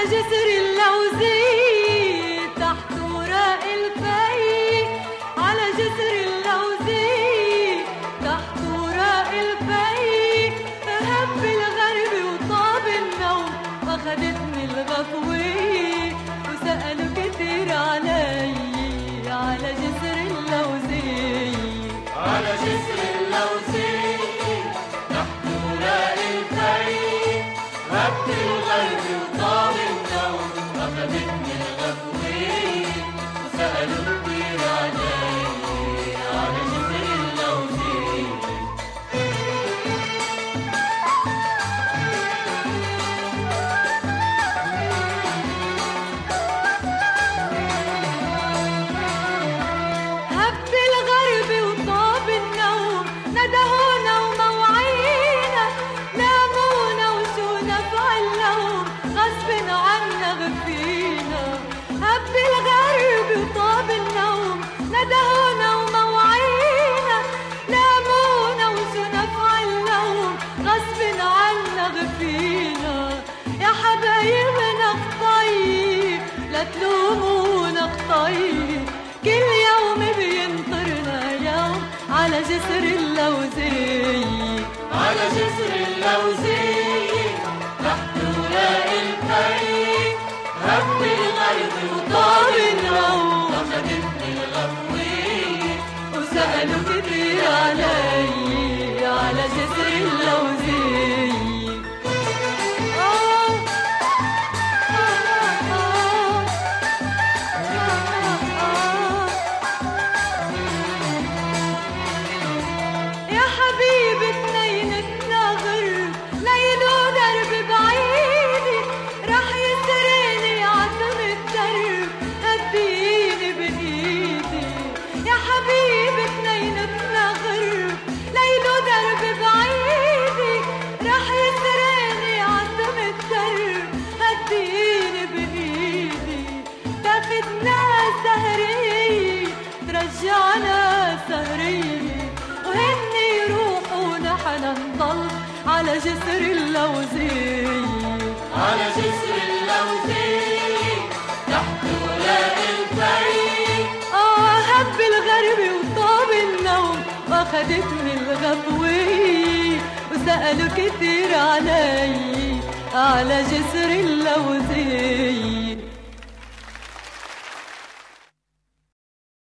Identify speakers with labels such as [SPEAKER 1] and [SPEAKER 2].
[SPEAKER 1] جسر اللوزي تحت وراء الفي، على جسر اللوزي تحت وراء الفي، هب الغرب وطاب النوم واخدتني الغفوي، وسألوا كتير علي على جسر اللوزي،
[SPEAKER 2] على جسر اللوزي تحت وراء الفي، هب الغرب وطاب النوم واخدتني الغفوي، وسألوا كتير علي على جسر اللوزي.
[SPEAKER 1] هب الغرب وطاب النوم ندهونا وموعينا، نامونا وشو نفعل لهم غصب عنا غفينا. هب الغرب وطاب النوم ندهونا وموعينا، نامونا وشو نفعل لهم غصب عنا غفينا. يا حبايبنا الطيب لا تلومونا الطيب، كل يوم بينطرنا يوم على جسر اللوزي،
[SPEAKER 2] على جسر اللوزي تحت وراء الفي، هب الغرب وطاب النوم واخدتني الغفوي،
[SPEAKER 1] وسألوا كتير علي على جسر اللوزي. يا حبيبي اتنينتنا غرب ليل ودرب بعيدي، راح يسرقني عتم الدرب هديني بإيدي. يا حبيبي اتنينتنا غرب ليل ودرب بعيدي، راح يسرقني عتم الدرب هديني بإيدي. تاخدنا سهرية ترجعنا سهرية، وهن يروحوا نحن نضل على جسر اللوزي،
[SPEAKER 2] على جسر اللوزي تحت وراء الفي.
[SPEAKER 1] هب الغرب وطاب النوم واخدتني الغفوي، وسألوا كتير علي على جسر اللوزي.